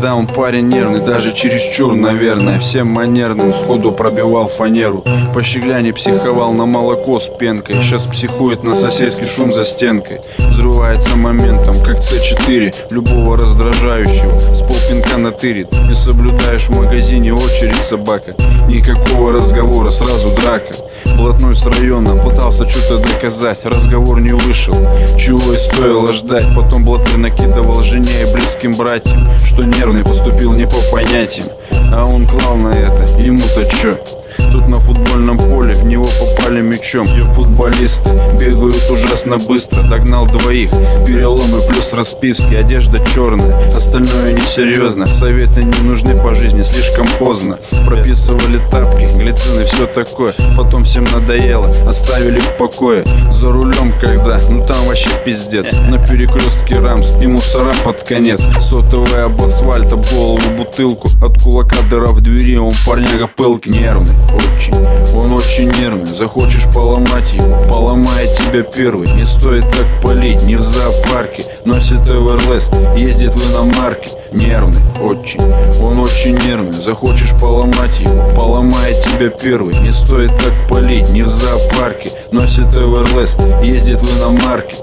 Да, он парень нервный, даже чересчур, наверное. Всем манерным, сходу пробивал фанеру. По щегляне психовал на молоко с пенкой. Сейчас психует на соседский шум за стенкой. Взрывается моментом, как С4. Любого раздражающего с полпинка натырит. Не соблюдаешь в магазине очередь, собака. Никакого разговора, сразу драка. Блатной с района пытался что-то доказать. Разговор не вышел, чего и стоило ждать. Потом блатной накидывал жене и близким братьям, что нервный поступил не по понятиям. А он клал на это, ему-то чё? Тут на футбольном поле в него попали мячом. Футболисты бегают ужасно быстро. Догнал двоих, переломы плюс расписки. Одежда черная, остальное несерьезно. Советы не нужны по жизни, слишком поздно. Прописывали тапки, глицины, все такое. Потом всем надоело, оставили в покое. За рулем когда, ну там вообще пиздец. На перекрестке рамс и мусора под конец. Сотовый об асфальт, об голову бутылку. От кулака дыра в двери, он парняга пылкий. Нервный очень, он очень нервный. Захочешь поломать его, поломает тебя первый. Не стоит так палить, не в зоопарке. Носит Эверлест, ездит в иномарке. Нервный очень, он очень нервный. Захочешь поломать его, поломает тебя первый. Не стоит так палить, не в зоопарке. Носит Эверлест, ездит в иномарке.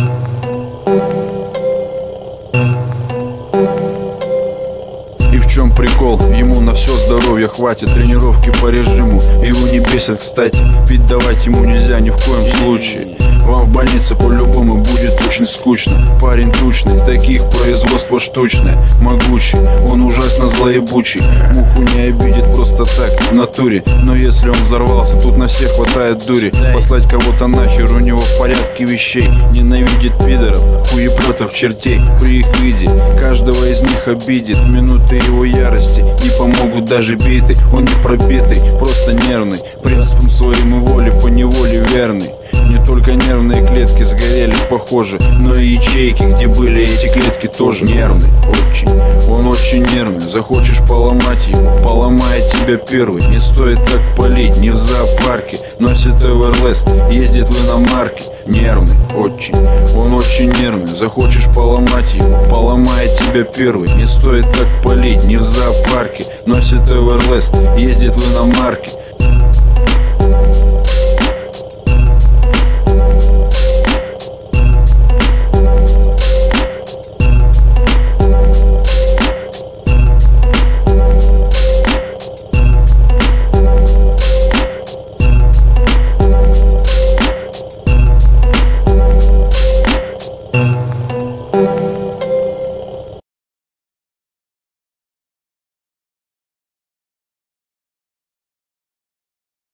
И в чем прикол? Ему на все здоровье хватит. Тренировки по режиму его не бесит, кстати. Ведь давать ему нельзя ни в коем случае. Вам в больнице по-любому будет очень скучно. Парень тучный, таких производство штучное. Могучий, он ужасно злоебучий. Муху не обидит просто так, в натуре. Но если он взорвался, тут на всех хватает дури. Послать кого-то нахер, у него в порядке вещей. Ненавидит пидоров, хуеплетов, чертей. При их виде каждого из них обидит. Минуты его ярости не помогут даже биты. Он не пробитый, просто нервный. Принципом своим и воле по неволе верный. Не только нервные клетки сгорели, похоже, но и ячейки, где были эти клетки, тоже. Нервный очень, он очень нервный. Захочешь поломать его, поломает тебя первый. Не стоит так палить, не в зоопарке. Носит Эверлест, ездит в иномарке. Нервный очень, он очень нервный. Захочешь поломать его, поломает тебя первый. Не стоит так палить, не в зоопарке. Носит Эверлест, ездит в иномарке.